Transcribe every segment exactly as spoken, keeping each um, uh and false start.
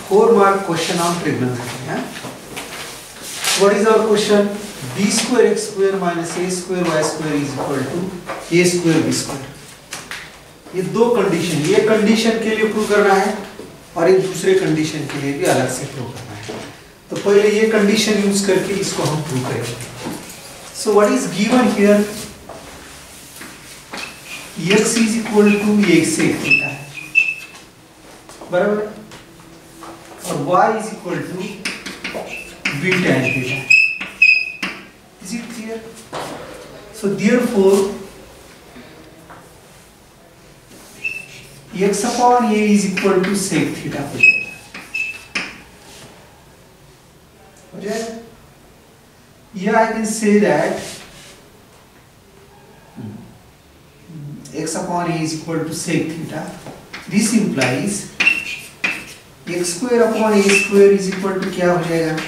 four mark question on trigonometry. Yeah? What is our question? B square x square minus a square y square is equal to a square b square. ये दो condition, ये condition के लिए prove करना है और एक दूसरे कंडीशन के लिए भी अलग से प्रूव करना है. तो पहले ये कंडीशन यूज करके इसको हम प्रूव करेंगे. So what is given here? x is equal to एक सेक थीटा है, बराबर, और y is equal to b tan theta. Is it clear? So therefore x upon a is equal to sec theta हो जाएगा. हो जाएगा? Yeah, I can say that x upon a is equal to sec theta. This implies x square upon a square is equal to क्या हो जाएगा?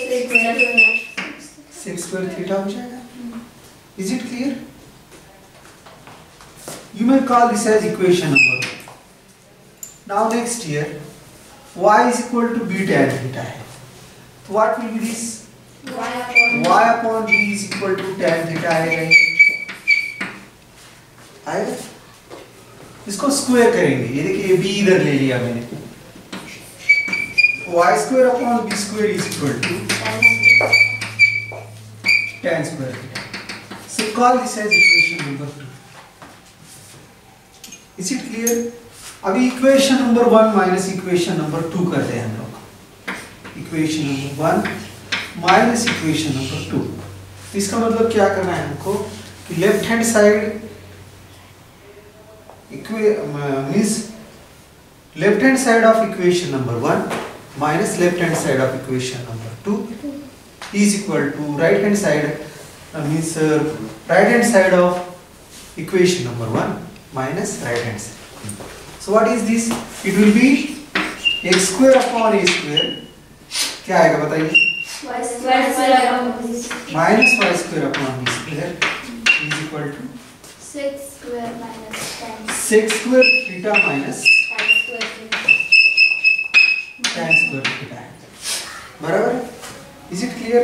sec square theta हो जाएगा. Is it clear? You may call this as equation number one. Now next here, y is equal to b tan theta है. So what will be this? y upon y upon b is equal to tan theta आएगा. आएगा? इसको square करेंगे. ये देखिए b इधर ले लिया मैंने. y square upon b square is equal to tan square theta. So call this as equation number two. Is it clear? अभी equation number one minus equation number two करते हैं हम लोग. Equation number one minus equation number two. इसका मतलब क्या करना है हमको कि left hand side means left hand side of equation number one minus left hand side of equation number two is equal to right hand side uh, means uh, right hand side of equation number one minus right hand side. So what is this? It will be x square upon a square. क्या आएगा बताइए? y square upon b square minus y square upon b square is equal to sec square minus tan sec square theta minus tan square theta. tan square theta. बराबर? Is it clear?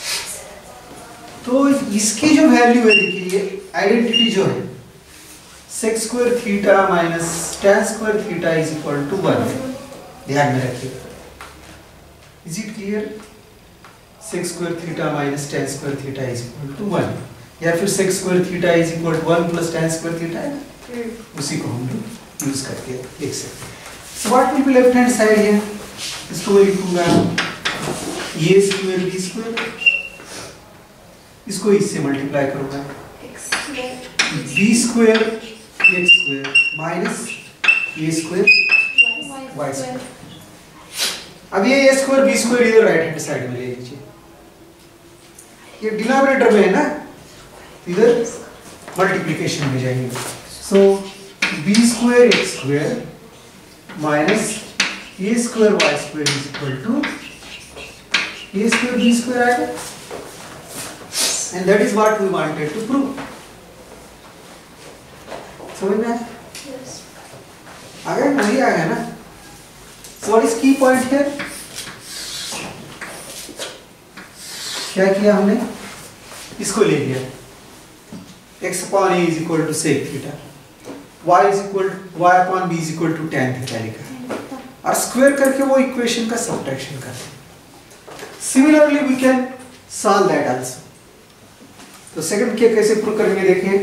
तो इसकी जो value है देखिए, identity जो है sec square theta minus tan square theta is equal to one. ध्यान में रखिए. Is it clear? sec square theta minus tan square theta is equal to one. या फिर sec square theta is equal to one plus tan square theta है ना? उसी को हम लोग यूज करके देख सकते हैं. So what will be left hand side here? इसको मैं लिखूंगा ये स्क्वायर बी स्क्वायर, इसको इससे मल्टीप्लाई करूंगा B square X square minus A square Y square. अब ये ए स्क्वायर बी स्क्वायर इधर राइट हैंड साइड में ले लीजिए. ये डिनोमिनेटर में है ना, इधर मल्टीप्लिकेशन में जाएंगे. So B square X square minus A square Y square is equal to a square b square आएगा. and that is what we wanted to prove. समझ में आया? Yes. आ गया? नहीं आ गया ना? So what is key point here? क्या किया हमने? इसको ले लिया. x upon a is equal to sec theta. y is equal y upon b is equal to tan theta लिखा. और स्क्वायर करके वो इक्वेशन का सब्ट्रैक्शन करते हैं. Similarly, we can solve that also. तो सेकंड के कैसे प्रूव करेंगे देखिए.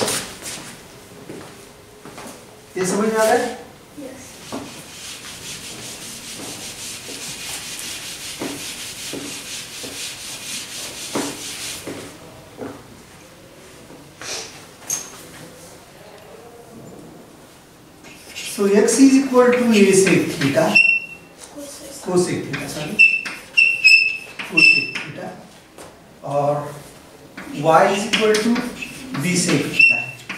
ये समझ में आ रहा है? Yes. So x is equal to a sec theta, cosec theta, sorry. cosec theta और y is equal to b sec theta.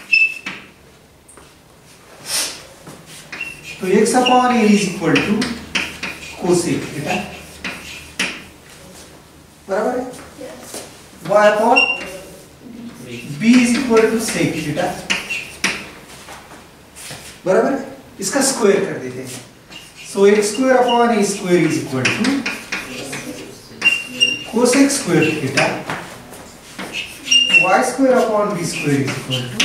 तो x upon a is equal to cosec theta. बराबर है? Yes. y upon b is equal to sec theta. बराबर है? इसका square कर देते हैं. So X square upon A square is equal to cosec square theta, Y square upon B square is equal to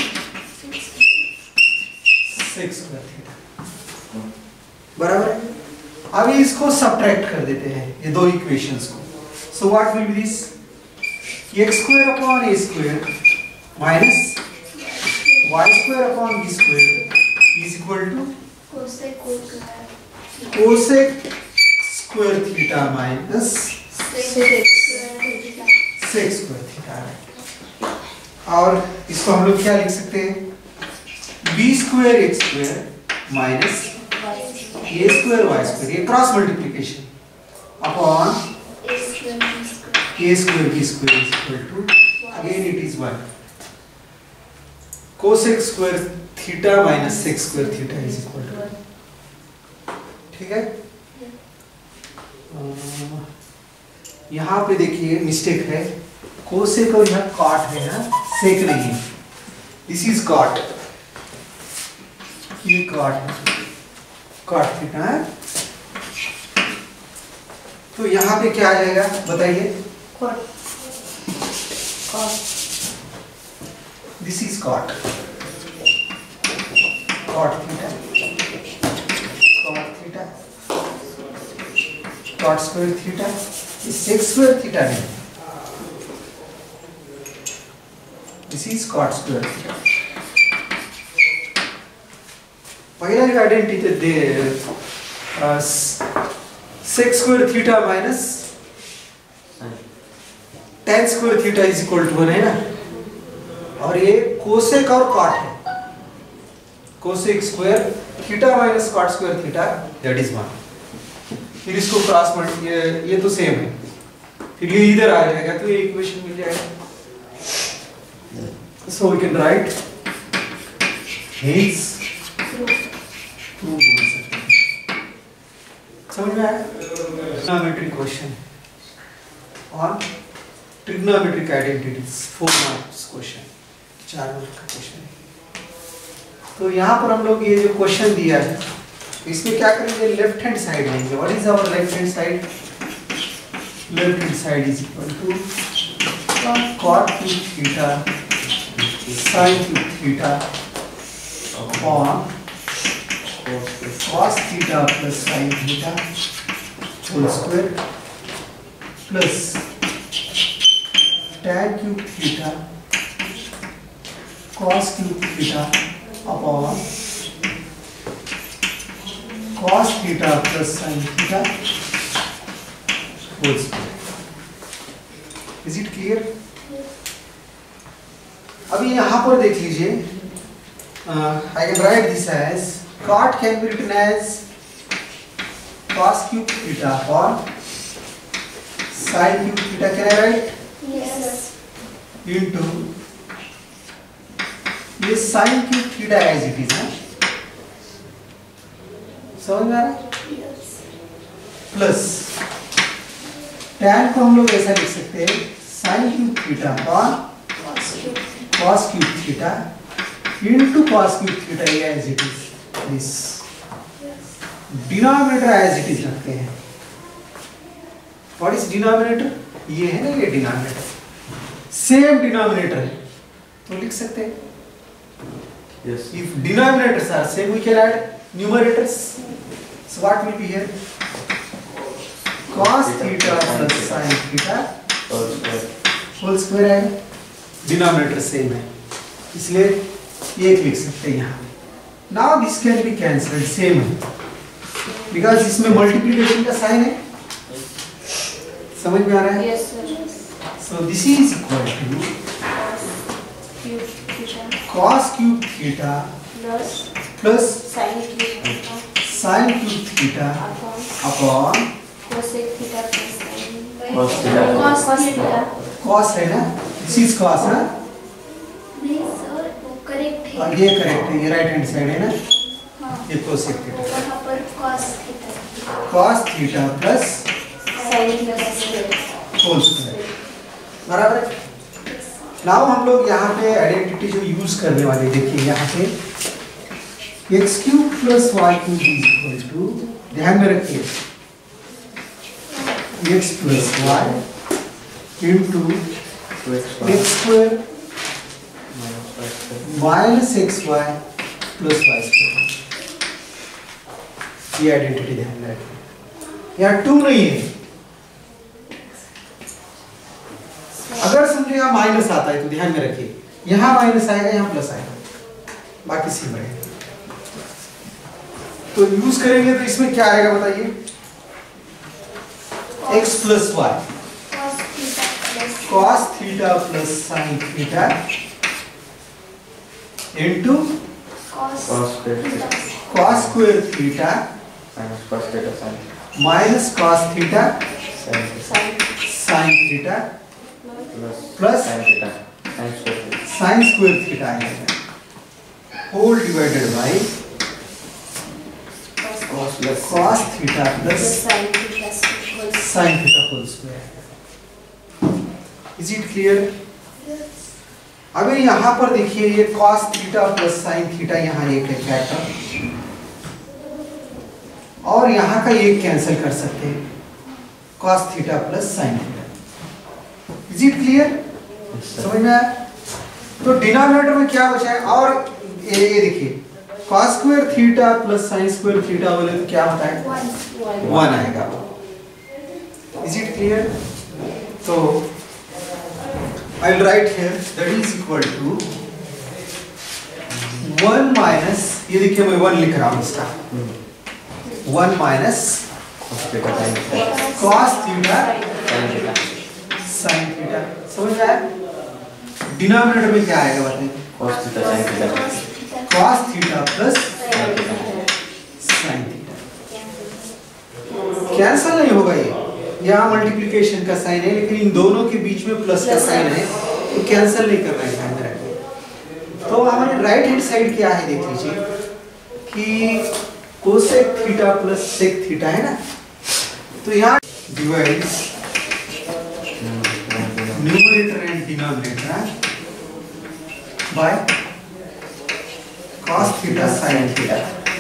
sec square theta. बराबर है। अब इसको सब्ट्रैक्ट कर देते हैं ये दो इक्वेशंस को। So what will be this, X square upon A square minus Y square upon B square is equal to cosec cosec square theta minus sec square theta. और इसको हम लोग क्या लिख सकते हैं, B square X square minus A square Y square, ये cross multiplication upon A square B square is equal to again it is one cosec square theta minus sec square theta is equal to. ठीक है। यहाँ पे देखिए mistake है, cosec और यहाँ cot है ना, सेक नहीं है। दिस इज कॉट, ये कॉट है, कॉट थीटा है। तो यहाँ पे क्या आ जाएगा बताइए, this is cot, cot theta, cot theta, cot square theta, sec square theta नहीं, this is cot square theta. पहला जो आइडेंटिटी दे sec square theta minus tan square theta is equal to one है ना, और ये कोसेक और cot है, cosec square theta minus cot square theta that is one. फिर इसको क्रॉस मल्टी, ये, ये तो सेम है, फिर ये इधर आ जाएगा तो ये इक्वेशन मिल जाएगा। So we can write hence to बोल सकते हैं। समझ में आया? Trigonometric question on trigonometric identities, four marks question, चार मार्क का क्वेश्चन है। तो यहाँ पर हम लोग ये जो क्वेश्चन दिया है इसमें क्या करेंगे, लेफ्ट हैंड साइड लेंगे। What is our left hand side, left hand side is equal to cot cube theta sin cube theta upon cos theta plus sin theta whole square plus tan cube theta cos cube theta upon cos theta plus sin theta whole square. Is it clear? अभी यहाँ पर देख लीजिए, I can write this as cot can be written as cos cube theta upon sin cube theta. Can I write? Yes. Into ये sin cube theta as it is, हाँ? समझ में आ रहा है? Yes. प्लस tan को हम लोग ऐसा लिख सकते हैं sin cube theta upon cos cube theta into cos cube theta as it is. This denominator as it is रखते हैं। What is denominator? ये है ना, ये denominator, same denominator है तो लिख सकते हैं। Yes. If denominators are same, we can add numerators. So what will be here? Cos theta plus sin theta whole square है, डिनोमिनेटर सेम है इसलिए एक लिख सकते हैं यहाँ। Now this can be cancelled, same है बिकॉज इसमें मल्टीप्लिकेशन का साइन है। समझ में आ रहा है? Yes, sir. So this is equal to Cube theta cos cube theta plus plus sin theta sin cube theta upon upon cosec theta plus sin Cos theta. cos theta. cos है ना, this is cos ना, नहीं sir, वो correct है। और ये correct है, ये राइट हैंड साइड है ना, हाँ, ये cosec वो theta, वहाँ पर cos theta cos theta plus sin theta square। Whole square, बराबर है। नाउ हम लोग यहाँ पे आइडेंटिटी जो यूज करने वाले, देखिए यहाँ पे x cube plus y cube is equal to, ध्यान में रखिए, x plus y into x square minus x y plus y square. ये आइडेंटिटी ध्यान में रखिए, यहाँ टू नहीं है। अगर समझो यहाँ माइनस आता है तो ध्यान में रखिए, यहाँ माइनस आएगा, यहाँ प्लस आएगा, बाकी सेम रहेगा। तो यूज करेंगे तो इसमें क्या आएगा बताइए, x plus y cos theta plus sine theta into cos theta cos square theta minus cos theta sin minus cos theta sin theta sine theta plus Plus sin theta sin square theta sine square theta आएगा whole divided by cos plus cos theta plus sine theta equal sine theta whole square. Is it clear? अगर यहाँ पर देखिए ये cos theta plus sine theta, यहाँ एक है factor, और यहाँ का एक कैंसिल कर सकते हैं, cos theta plus sine theta. Is it clear? समझ में आया? तो डिनोमिनेटर में क्या बचा है, और ये, ये देखिए cos square theta plus sine square theta बोले तो क्या होता है, वन वन आएगा। Is it clear? तो I will write here that is equal to one minus, ये देखिए मैं वन लिख रहा हूं इसका, one minus cos theta sin theta cos theta sin theta sine theta. समझ में आया? डिनोमिनेटर में क्या आएगा बताइए, cos theta sin theta cos theta plus sin theta sine theta. Cancel नहीं होगा, ये यहाँ मल्टीप्लिकेशन का साइन है, लेकिन इन दोनों के बीच में प्लस का साइन है, तो कैंसिल नहीं करना है, ध्यान में रखिए। तो हमारे राइट हैंड साइड क्या है देख लीजिए कि cosec theta plus sec theta है ना, तो यहाँ divide numerator and denominator by cos theta sin theta.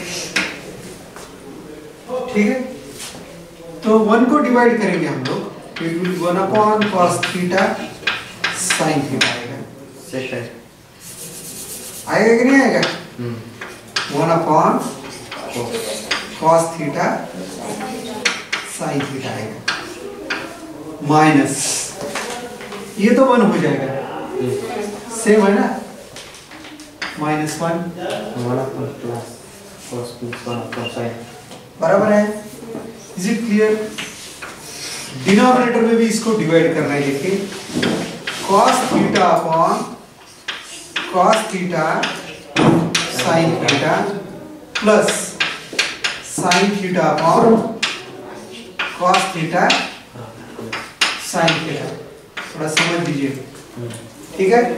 ठीक है, तो वन को डिवाइड करेंगे हम लोग, it will one upon cos theta sin theta आएगा। sec है आएगा कि नहीं आएगा? Hmm one upon cos cos theta sin theta आएगा, माइनस ये तो वन हो जाएगा, सेम है ना, minus one one upon plus cos plus one upon sin बराबर है। Is it clear? डिनोमिनेटर में भी इसको डिवाइड करना है, देखिए cos theta upon cos theta sin theta plus sin theta upon cos theta sin theta. थोड़ा समझ लीजिए, ठीक है?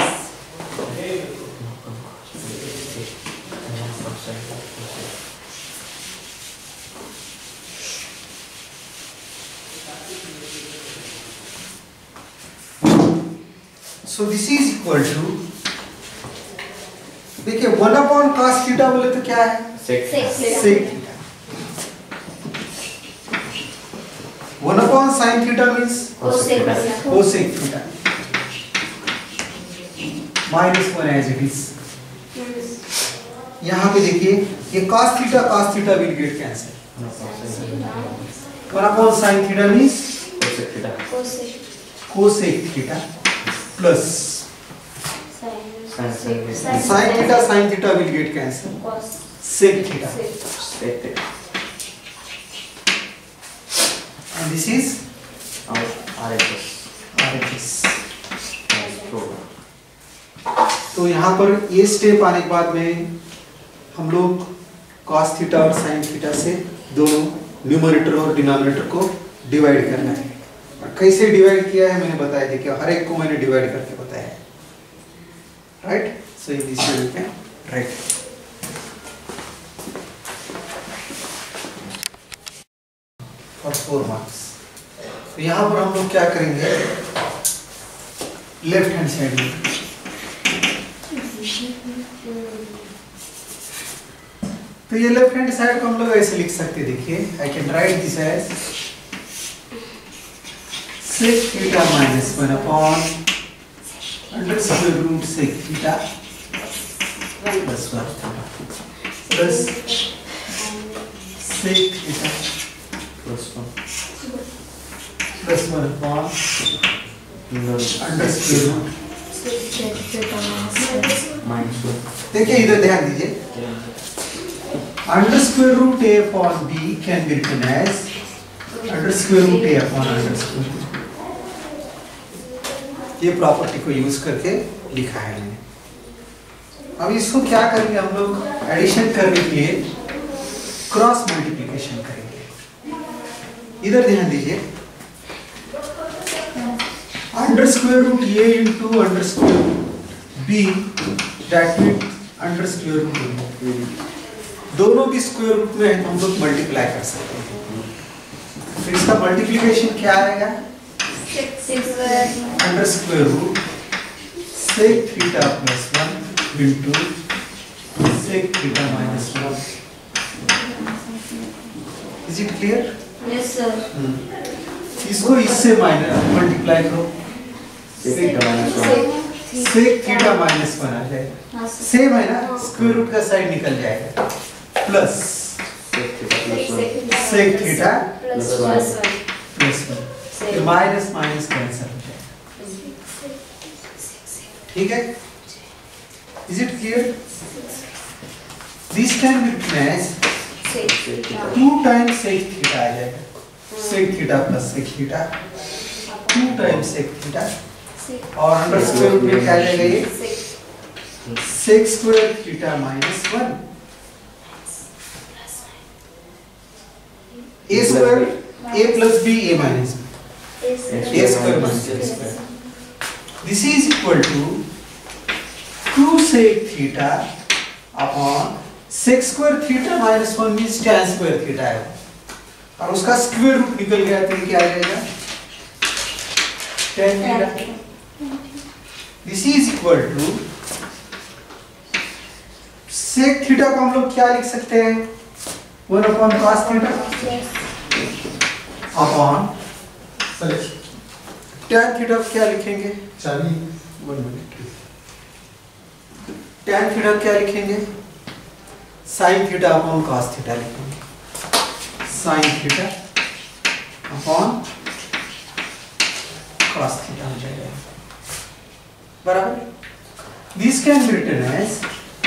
So this is equal to, देखिए वन अपॉन cos थीटा बोले तो क्या है, sec sec theta. One upon sin theta means cos theta cosec theta, minus one as it is. यहाँ पे देखिए ये cos theta cos theta will get cancel, one upon sin theta means cosec theta cosec theta plus sin sin theta sin theta sin theta will get cancel, sec theta, sec theta and this is और R H S R H S। true तो यहाँ पर ये step आने के बाद में हम लोग cos थीटा और sin थीटा से दोनों न्यूमरेटर और डिनोमिनेटर को डिवाइड करना है। और कैसे डिवाइड किया है मैंने बताया, देखिए हर एक को मैंने डिवाइड करके बताया है, right? So in this way we can write. For four marks. तो यहाँ पर हम लोग क्या करेंगे, लेफ्ट हैंड साइड में तो ये लेफ्ट हैंड साइड को हम लोग ऐसे लिख सकते हैं, देखिए I can write this as sec theta minus one upon under square root sec theta plus one plus sec theta plus one plus one upon under square root. minus one. देखिए इधर ध्यान दीजिए, under square root a upon b can be written as under square root a upon under square root. ये property को use करके लिखा है मैंने. अब इसको क्या करेंगे हम लोग, एडिशन करने के लिए क्रॉस मल्टीप्लिकेशन करेंगे. इधर ध्यान दीजिए, under square root a into under square root b that mean under square root a. दोनों भी स्क्वायर रूट में है तो हम लोग मल्टीप्लाई कर सकते हैं. तो इसका मल्टीप्लिकेशन क्या आएगा, under square root sec theta plus one into sec theta minus one. Is it clear? Yes sir. इसको इससे माइनस मल्टीप्लाई करो, Sec theta minus one. Sec theta minus one आ जाएगा. सेम है ना, स्क्वायर रूट का साइड निकल जाएगा, plus Sec theta plus one. Sec theta plus one. One. Plus one. तो माइनस माइनस कैंसिल हो जाएगा. ठीक है? Is it clear? This can be written as two times sec theta आ जाएगा, sec theta plus sec theta, two times sec theta, और under square root में क्या आ जाएगा, ये sec square theta minus one. A square a plus b a minus b, a square minus a square. This is equal to two sec theta upon sec square theta minus one means tan square theta है, और उसका square root निकल गया तो ये क्या आ जाएगा, tan theta. This is equal to sec theta को हम लोग क्या लिख सकते हैं, one upon cos theta upon tan theta क्या लिखेंगे, चाली वन मिनट, tan थीटा क्या लिखेंगे, sin theta upon cos theta लिखेंगे, sin theta upon cos theta हो जाएगा. बराबर. This can be written as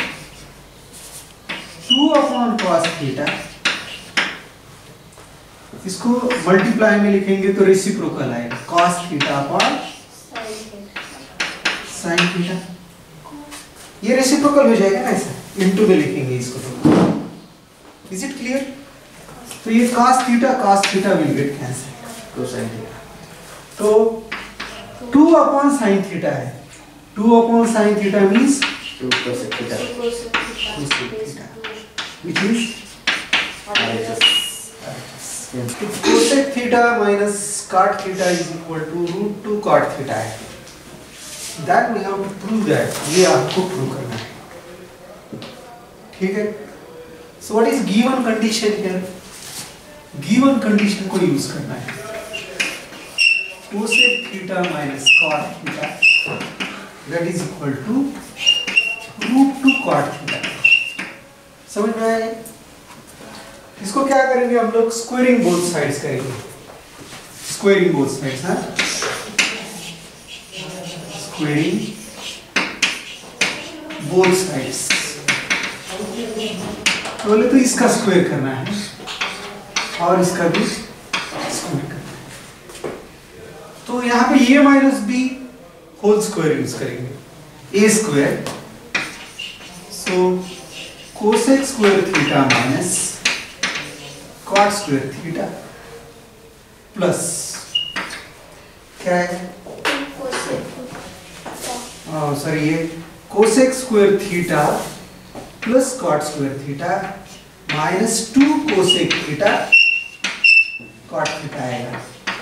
two upon cos theta. इसको मल्टीप्लाई में लिखेंगे तो रेसिप्रोकल आएगा, cos theta upon sin theta. ये रेसिप्रोकल हो जाएगा ना, ऐसा इनटू में लिखेंगे इसको तो. Is it clear? तो ये cos theta cos theta will get cancel, Cosine theta. तो टू अपॉन sin थीटा है, to upon sin theta means two cosec theta. which is R H S. तो cosec theta minus cot theta is equal to root two cot theta है. That we have to prove that. ये आपको prove करना है. ठीक है? So what is given condition here? Given condition को use करना है. cosec theta minus cot theta that is equal to root two cot theta. समझ में आया? इसको क्या करेंगे हम लोग, स्क्वायरिंग बोथ साइड्स करेंगे. स्क्वायरिंग बोथ साइड्स, हाँ, स्क्वायरिंग बोथ साइड्स. पहले तो इसका स्क्वायर करना है और इसका भी स्क्वायर करना है. तो यहाँ पे a minus b whole square use करेंगे, a square. So cosec square theta minus cot square theta plus क्या है, सॉरी ये cosec square theta plus cot square theta minus two cosec theta cot theta आएगा.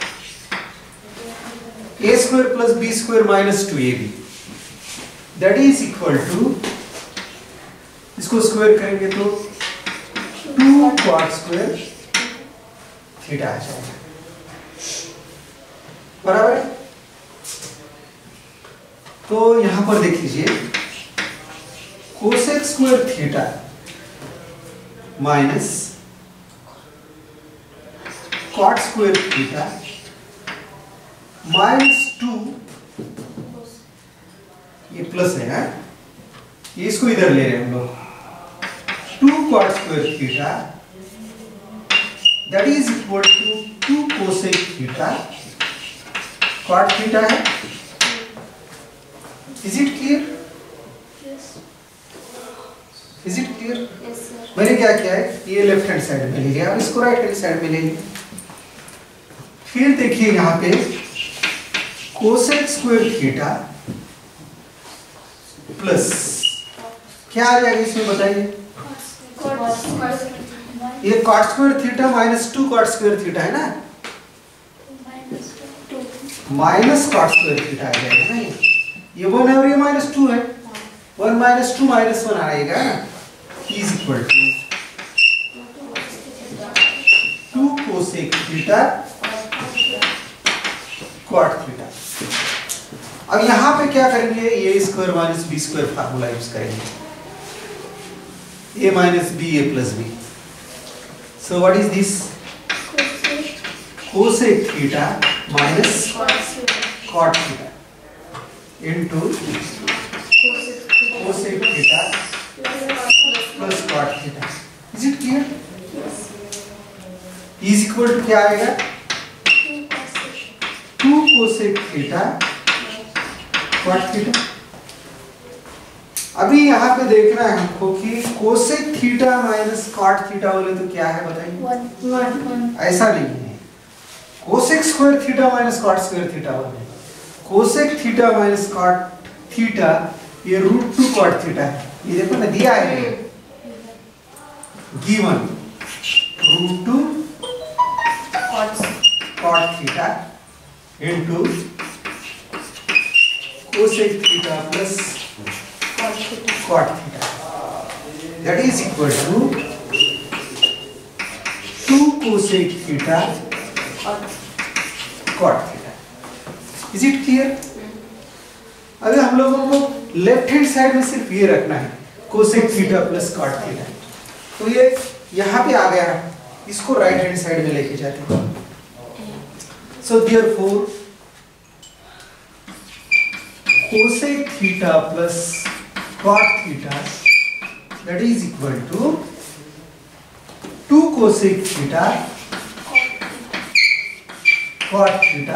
a square plus b square minus two a b that is equal to, इसको square करेंगे तो cot square theta आ जाएगा, बराबर है। तो यहां पर देख लीजिए cosec square theta minus cot square theta minus two, ये प्लस है ना, ये इसको इधर ले रहे हैं हम लोग, two cot square theta that is equal to two cosec theta, cot theta है। Is it clear? Is it clear? Yes, sir. मैंने क्या किया है, ये लेफ्ट हैंड साइड में ले लिया, अब इसको राइट हैंड साइड में ले लिया। फिर देखिए यहां पे कोसेक स्क्वायर थीटा प्लस क्या आ जाएगा इसमें बताइए, ये cot square theta minus two cot square theta है ना, माइनस कॉट स्क्वायर थीटा आ जाएगा ना, ये वन है और ये माइनस टू है, one minus two minus one आएगा, is equal to two cosec theta cot theta. अब यहां पे क्या करेंगे, a square minus b square formula use करेंगे, a minus b a plus b. So what is this, cosec theta minus cot theta into cosec theta plus cot theta. Is it clear? Is equal to क्या आएगा, two cosec theta cot theta. अभी यहाँ पे देखना है हमको कि cosec theta minus cot theta बोले तो क्या है बताइए, ऐसा नहीं है, cosec square theta minus cot square theta बोले, cosec theta minus cot theta ये रूट टू कॉट थीटा है, ये देखो ना दिया है, given root two cot theta into cosec theta plus cot theta, that is equal to two cosec theta cot theta. Is it clear? अभी हम लोगों को लेफ्ट हैंड साइड में सिर्फ ये रखना है, cosec theta plus cot theta, तो ये यहां पे आ गया, इसको राइट हैंड साइड में लेके जाते हैं। So therefore cosec theta plus cot theta that is equal to two cosec theta cot theta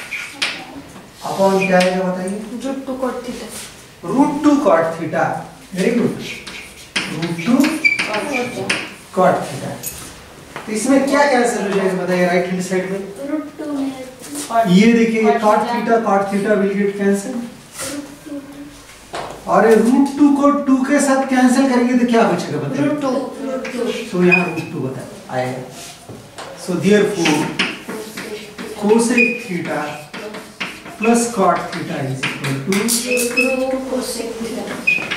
upon क्या आएगा बताइए, root two cot theta, root two cot theta, very good, root two cot theta. तो इसमें क्या cancel हो जाएगा बताइए right hand side में, रूट टू में ये देखिए cot theta cot theta will get cancel, और ये रूट टू को टू के साथ कैंसिल करेंगे तो क्या बचेगा बताइए, रूट टू रूट टू, तो यहाँ रूट टू बता आएगा। So therefore cosec theta plus cot theta is equal to, root two cosec theta,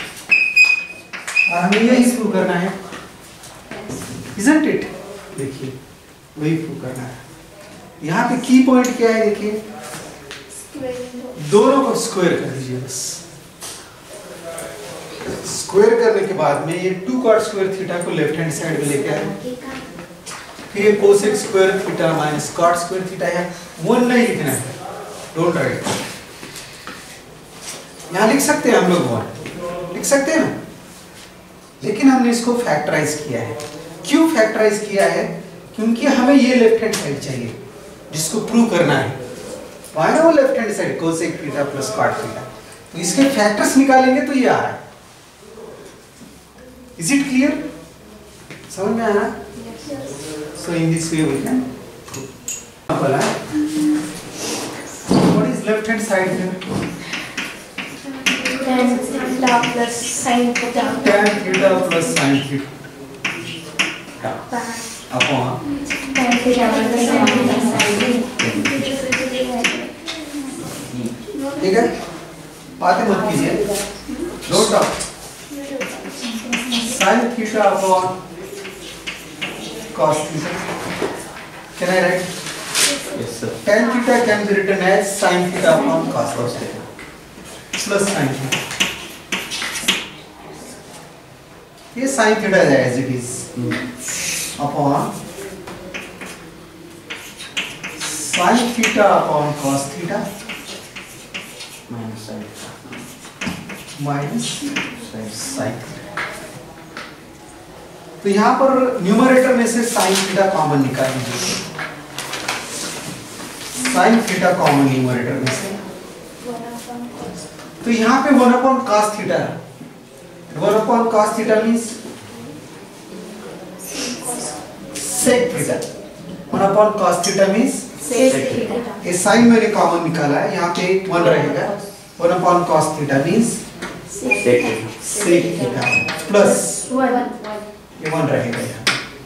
और हमें यही प्रूव करना है, इजंट इट? देखिए वही प्रूव करना है। यहाँ पे की पॉइंट क्या है देखिए, दोनों को स्क्वायर कर दीजिए बस, स्क्वायर करने के बाद में ये टू कॉट स्क्वायर थीटा को लेफ्ट हैंड साइड में लेके आए, फिर ये cosec square theta minus cot square theta है, वन नहीं लिखना है, डोंट राइट, यहाँ लिख सकते हैं हम लोग वन लिख सकते हैं ना, लेकिन हमने इसको फैक्टराइज किया है। क्यों फैक्टराइज किया है? क्योंकि हमें ये लेफ्ट हैंड साइड चाहिए जिसको प्रूव करना है, वहां ना वो left hand side cosec theta plus cot theta, तो इसके फैक्टर्स निकालेंगे तो ये आ रहा है। Is it clear? समझ में आया? So in this way we can बोला what is left hand side here, tan theta plus sin theta, tan theta plus sin theta upon tan theta plus sin theta, ठीक है, बातें मत कीजिए, note down, sin theta upon cos theta. Can I write? Yes, sir. Tan theta can be written as sin theta upon cos Cos theta theta. plus sin theta. ये sin theta as it is Hmm. upon sin theta upon cos theta Minus sin theta. minus Sin. sin theta. तो यहाँ पर numerator में से sin theta common निकाल लीजिए. sin theta common numerator में से. तो यहाँ पे वन अपॉन cos theta है. One upon cos theta means sec theta. One upon cos theta means Sec theta. ये साइन मैंने कॉमन निकाला है. यहाँ पे एक वन रहेगा. One upon cos theta means Sec theta. sec theta plus One. ये वन रहेगा यहाँ.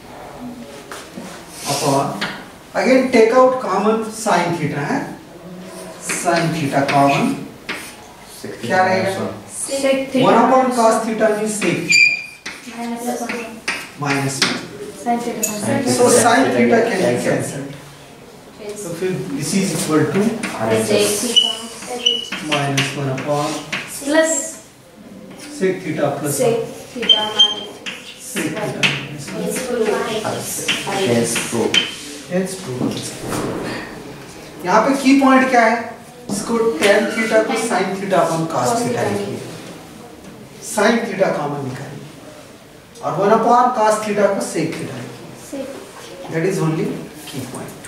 Upon again take out common sin theta है. sin theta common Sec theta क्या रहेगा? minus one. Sec theta. One upon cos theta means sec Minus one. minus one. Sin theta. Sin So sin theta can be Cancel. cancelled. So फिर this is equal to R Sec S. theta. minus one upon Plus sec theta plus sec theta minus. sec theta minus one. It's equal to Hence proof. Hence proof. यहाँ पे की point क्या है? इसको tan theta को sin theta upon cos theta लिखिए. sin theta common निकालिए और one upon cos theta को sec theta लिखिए. Sec. That is only key point.